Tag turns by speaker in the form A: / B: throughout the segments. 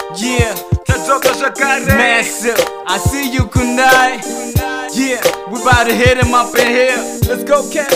A: Yeah,
B: Tadzoka Jacaré.
A: massive. I see you, Kunai. Yeah, we about to hit him up in here. Let's go, cat.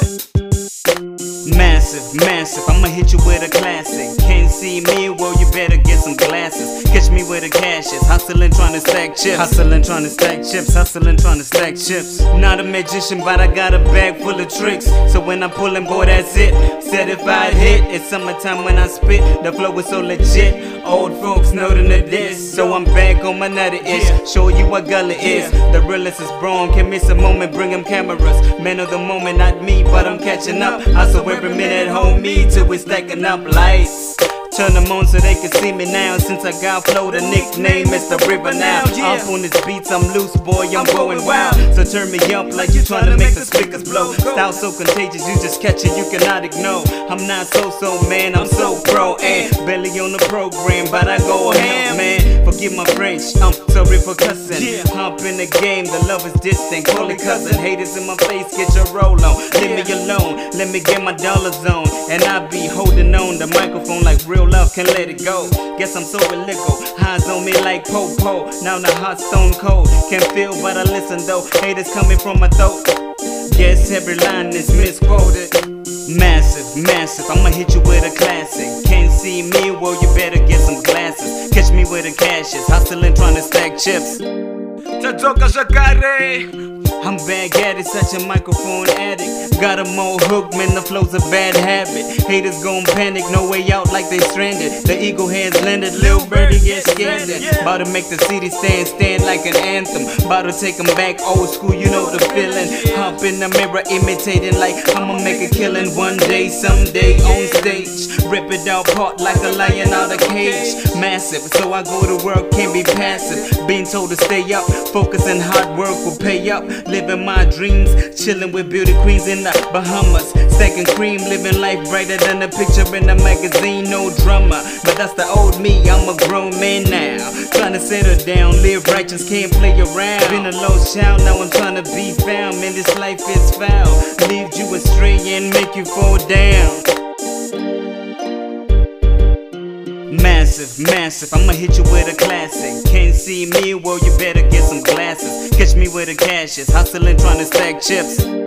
A: Massive, massive, I'ma hit you with a classic. Can't see me, well you better get some glasses. Catch me where the cash is, hustling trying to stack chips. Hustling trying to stack chips, hustling trying to stack chips. Not a magician, but I got a bag full of tricks. So when I'm pulling, boy, that's it. Certified hit, it's summertime when I spit. The flow is so legit, old folks know the this. So I'm back on my nutty-ish, show you what gully is. The realest is wrong, can't miss a moment, bring them cameras. Man of the moment, not me, but I'm catching up. I saw every minute, hold me till we stacking up lights. Turn them on so they can see me now. Since I got flow, the nickname is the river now. Off on this beats, I'm loose, boy, I'm going wild. So turn me up like you trying to make the speakers blow. Style so contagious, you just catch it, you cannot ignore. I'm not so man, I'm so pro. And belly on the program, but I go ham, man. Forgive my French, I'm sorry for cussing. Hop in the game, the love is distant, call it cousin. Haters in my face, get your roll on. Leave me alone, let me get my dollars on. And I be holding on the microphone like real love, can let it go. Guess I'm so illegal, highs on me like po-po. Now the hot stone cold, can't feel but I listen though. Haters coming from my throat, guess every line is misquoted. Massive, massive, I'ma hit you with a classic. Can't see me, well you better get some glasses. Catch me where the cash is, hustling trying to stack chips.
B: Tadzoka Jacaré.
A: I'm back at it, such a microphone addict. Got 'em all hooked, man, the flow's a bad habit. Haters gon' panic, no way out like they stranded. The eagle hands landed, Lil Birdie get scared. About to make the city stand like an anthem. About to take 'em back old school, you know the feeling. Hop in the mirror, imitating like I'ma make a killing one day, someday on stage. Rip it out, part like a lion out of cage. Massive, so I go to work, can't be passive. Being told to stay up, focus and hard work will pay up. Living my dreams, chilling with beauty queens in the Bahamas. Stacking cream, living life brighter than a picture in a magazine, no drama. But that's the old me, I'm a grown man now. Trying to settle down, live righteous, can't play around. Been a lost child, now I'm trying to be found. Man, this life is foul, leave you astray and make you fall down. Massive, massive, I'ma hit you with a classic. Can't see me, well you better get some glasses. Catch me where the cash is, hustling trying to stack chips.